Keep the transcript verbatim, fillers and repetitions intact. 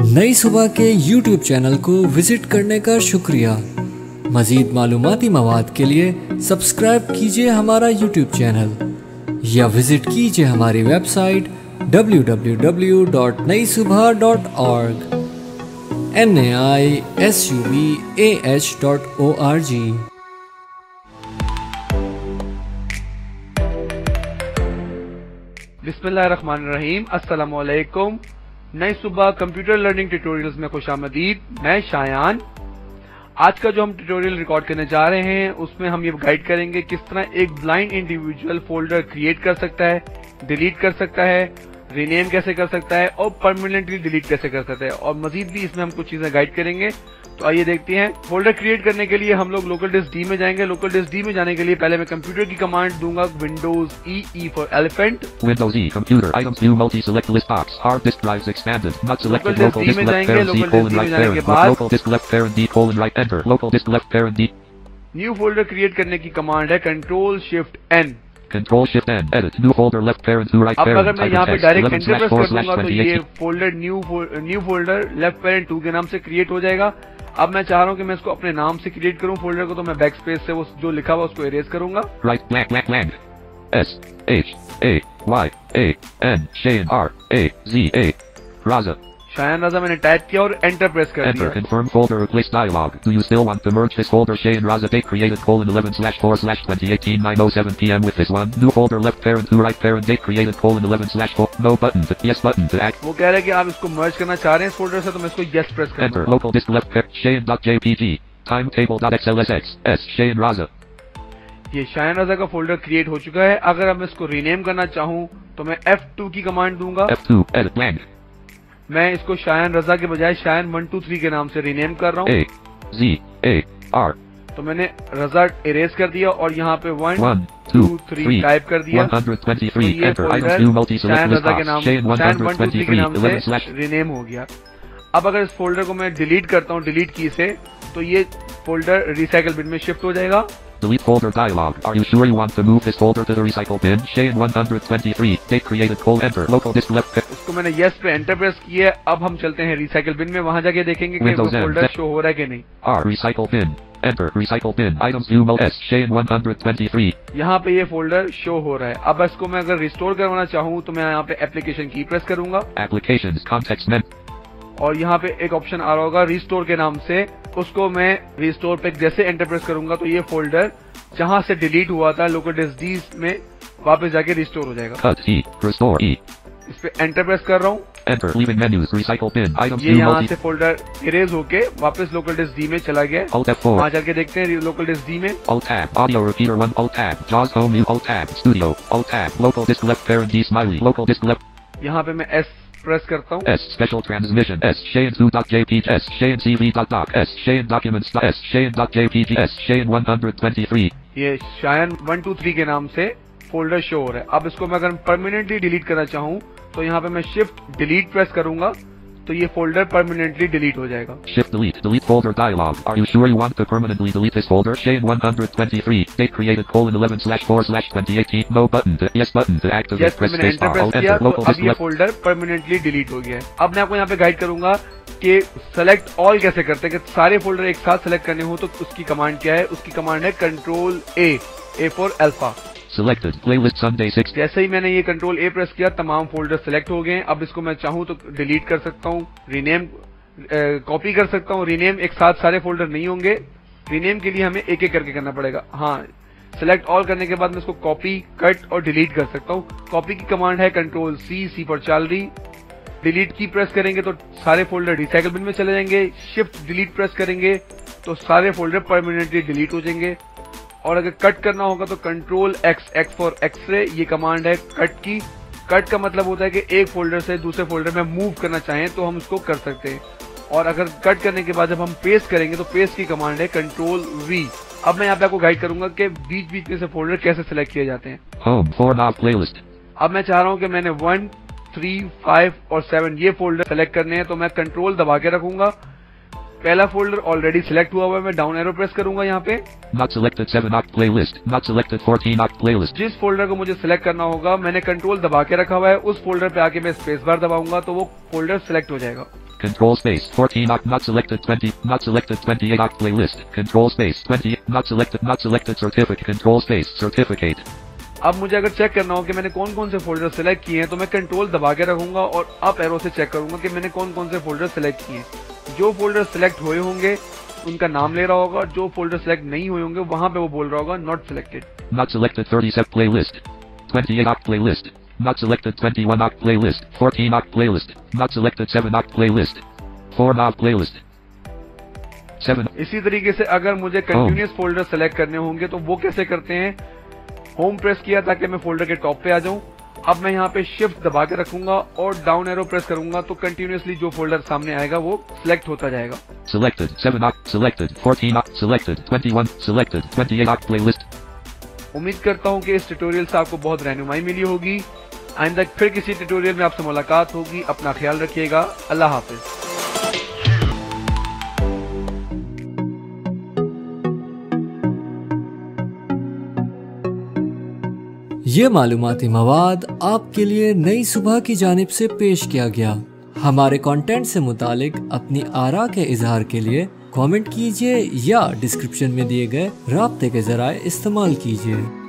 नई सुबह के यूट्यूब चैनल को विजिट करने का शुक्रिया। मज़ीद मालूमाती मवाद के लिए सब्सक्राइब कीजिए हमारा यूट्यूब चैनल या विज़िट कीजिए हमारी website W W W dot नाइसुबह dot org N A I S U B A H dot O R G. बिस्मिल्लाहिर्रहमानिर्रहीम। अस्सलामु अलैकुम। नई सुबह कंप्यूटर लर्निंग ट्यूटोरियल्स में खुशामदीद। मैं शायान। आज का जो हम ट्यूटोरियल रिकॉर्ड करने जा रहे हैं उसमें हम ये गाइड करेंगे किस तरह एक ब्लाइंड इंडिविजुअल फोल्डर क्रिएट कर सकता है, डिलीट कर सकता है, रीनेम कैसे कर सकता है और परमानेंटली डिलीट कैसे कर सकता है, और मजीद भी इसमें हम कुछ चीजें गाइड करेंगे। तो आइए देखते हैं। फोल्डर क्रिएट करने के लिए हम लोग लोकल डिस्क डी में जाएंगे। लोकल डिस्क डी में जाने के लिए पहले मैं कंप्यूटर की कमांड दूंगा, windows E, E for elephant. Windows E, computer, items, view, multi-select list box, hard disk drives expanded, not selected, Local local disk disk D में left जाएंगे, parent D local colon disk D right में जाने के parent, बाद local disk left parent D colon right enter, local disk left parent D, new folder create करने की command है control shift N. control shift N, edit, new folder left parent to right अब अगर parent, मैं type यहाँ of पे text, direct eleven enter slash press four कर slash दूंगा तो twenty ये eighteen, folder new new folder left parent two के नाम से क्रिएट हो जाएगा। अब मैं चाह रहा हूँ कि मैं इसको अपने नाम से क्रिएट करूँ फोल्डर को, तो मैं बैक स्पेस से वो जो लिखा हुआ उसको इरेज करूंगा। right blank blank blank, S H A Y A N, Shayan R A Z A, Raza, Shayan राजा मैंने टाइप किया और एंटर प्रेस कर enter, दिया। confirm folder replace dialog, do you still want to merge this folder Shayan Raza date created colon eleven slash four slash twenty eighteen nine oh seven p m with this one, new folder left parent to right parent date created colon eleven slash four, no button to yes button to act, वो कह रहा है कि आप इसको मर्ज करना चाह रहे हैं इस फोल्डर से, तो मैं इसको यस प्रेस कर enter, दूंगा। local disk left parent Shayan dot J P G, timetable.xlsx, S Shayan Raza, ये शायन राजा का फोल्डर क्रिएट हो चुका है। अगर अब मैं इसको रीनेम करना चाहूँ तो मैं एफ टू की कमांड दूंगा। F two, edit blank, मैं इसको शायन रजा के बजाय शायन वन टू थ्री के नाम से रीनेम कर रहा हूँ। A Z A R, तो मैंने रजा इरेज कर दिया और यहाँ पे one one two two three three type कर दिया। one hundred तो twenty-three, ये enter, items folder view multi-select Shayan list रजा के box, नाम Shayan Shayan one two three के 123 नाम eleven से slash, रीनेम हो गया। अब अगर इस फोल्डर को मैं डिलीट करता हूँ डिलीट की से, तो ये फोल्डर रिसाइकल बिन में शिफ्ट हो जाएगा। delete folder dialog, are you sure you want to move this folder to the recycle bin, Shayan one hundred twenty-three, date created colon enter, local disk left parent, इसको मैंने yes पे enter press किया है। अब हम चलते हैं recycle bin में, वहां जाके देखेंगे कि वो Windows N, folder Z- show हो रहा है कि नहीं। R recycle bin, enter, recycle bin, items view mul S Shayan one hundred twenty-three, यहाँ पे ये फोल्डर शो हो रहा है। अब इसको मैं अगर रिस्टोर करवाना चाहूँ तो मैं यहाँ पे एप्लीकेशन की प्रेस करूंगा applications, context menu, और यहाँ पे एक ऑप्शन आ रहा होगा रिस्टोर के नाम से, उसको मैं रिस्टोर पे जैसे एंटर प्रेस करूंगा तो ये फोल्डर जहां से डिलीट हुआ था लोकल डिस्क डी में वापस जाके रिस्टोर हो जाएगा। cut E, restore E, इस पे एंटर प्रेस कर रहा हूँ। enter, leaving menus, recycle bin, items ये view यहाँ multi, से फोल्डर इरेज होके वापस लोकल डिस्क डी में चला गया। alt F four, वहां जाके देखते हैं लोकल डिस्क डी में। alt tab, audio repeater one, alt tab, JAWS home view, alt tab, studio, alt tab, local disk left parent D smiley, local disk left, यहाँ पे मैं एस प्रेस करता हूँ। S special transmission, S Shayan two dot J P G, S Shayan C V dot doc, S Shayan documents, S Shayan dot J P G, S Shayan one hundred twenty-three, ये Shayan one two three के नाम से folder show हो रहा है। अब इसको मैं अगर परमानेंटली डिलीट करना चाहूँ तो यहाँ पे मैं शिफ्ट डिलीट प्रेस करूंगा तो ये फोल्डर परमानेंटली डिलीट हो जाएगा। shift delete, delete folder dialog, are you sure you want to permanently delete this folder, Shayan one hundred twenty-three, date created colon eleven slash four slash twenty eighteen, no button to yes button to activate, yes, press मैंने space enter bar, alt press किया enter, तो local अब disk ये left, folder permanently delete हो गया है। अब मैं आपको यहाँ पे गाइड करूंगा कि सेलेक्ट ऑल कैसे करते हैं, कि सारे फोल्डर एक साथ सेलेक्ट करने हो तो उसकी कमांड क्या है। उसकी कमांड है control A, A for alpha. selected, playlist Sunday six, जैसे ही मैंने ये कंट्रोल ए प्रेस किया तमाम फोल्डर सेलेक्ट हो गए हैं। अब इसको मैं चाहूँ तो डिलीट कर सकता हूँ, रीनेम कॉपी कर सकता हूँ। रीनेम एक साथ सारे फोल्डर नहीं होंगे, रीनेम के लिए हमें एक एक करके करना पड़ेगा। हाँ, सेलेक्ट ऑल करने के बाद मैं इसको कॉपी, कट और डिलीट कर सकता हूँ। कॉपी की कमांड है control C, C for salary. Delete की प्रेस करेंगे तो सारे फोल्डर रिसाइकल बिन में चले जाएंगे। शिफ्ट डिलीट प्रेस करेंगे तो सारे फोल्डर परमानेंटली डिलीट हो जाएंगे। और अगर कट करना होगा तो control X, X for X-ray, ये कमांड है कट की। कट का मतलब होता है कि एक फोल्डर से दूसरे फोल्डर में मूव करना चाहें तो हम उसको कर सकते हैं। और अगर कट करने के बाद जब हम पेस्ट करेंगे तो पेस्ट की कमांड है कंट्रोल वी। अब मैं यहाँ पे आपको गाइड करूंगा कि बीच बीच में से फोल्डर कैसे सिलेक्ट किए जाते हैं। home four now playlist, अब मैं चाह रहा हूँ कि मैंने वन, थ्री, फाइव और सेवन ये फोल्डर सेलेक्ट करने हैं, तो मैं कंट्रोल दबा के रखूंगा। पहला फोल्डर ऑलरेडी सिलेक्ट हुआ हुआ है, मैं डाउन एरो प्रेस करूंगा यहाँ पे। not selected seven oct playlist, not selected fourteen oct playlist, जिस फोल्डर को मुझे सिलेक्ट करना होगा मैंने कंट्रोल दबा के रखा हुआ है, उस फोल्डर पे आके मैं स्पेस बार दबाऊंगा तो वो फोल्डर सिलेक्ट हो जाएगा। Control space fourteen oct not selected twenty not selected twenty-eight oct playlist. Control space twenty not selected not selected certificate. Control space certificate. अब मुझे अगर चेक करना हो कि मैंने कौन कौन से फोल्डर सेलेक्ट किए हैं तो मैं कंट्रोल दबा के रखूंगा और अप एरो से चेक करूंगा कि मैंने कौन कौन से फोल्डर सेलेक्ट किए हैं। जो फोल्डर सेलेक्ट हुए होंगे उनका नाम ले रहा होगा, जो फोल्डर सेलेक्ट नहीं हुए होंगे वहां पे वो बोल रहा होगा not selected. Not selected thirty-seven playlist. twenty-eight oct playlist. Not selected twenty-one oct playlist. fourteen oct playlist. Not selected seven oct playlist. four oct playlist. seven. इसी तरीके से अगर मुझे कंटिन्यूअस फोल्डर सेलेक्ट करने होंगे तो वो कैसे करते हैं, होम प्रेस किया ताकि मैं फोल्डर के टॉप पे आ जाऊं। अब मैं यहाँ पे शिफ्ट दबा के रखूंगा और डाउन एरो प्रेस करूंगा तो कंटिन्यूअसली जो फोल्डर सामने आएगा वो सिलेक्ट होता जाएगा। Selected seven oct selected fourteen oct selected twenty-one selected twenty-eight oct playlist. उम्मीद करता हूँ कि इस ट्यूटोरियल से आपको बहुत रहनुमाई मिली होगी। आइंदा फिर किसी ट्यूटोरियल में आपसे मुलाकात होगी। अपना ख्याल रखिएगा। अल्लाह हाफिज। ये मालूमाती मवाद आपके लिए नई सुबह की जानिब से पेश किया गया। हमारे कंटेंट से मुतालिक अपनी आरा के इजहार के लिए कमेंट कीजिए या डिस्क्रिप्शन में दिए गए राब्ते के जराए इस्तेमाल कीजिए।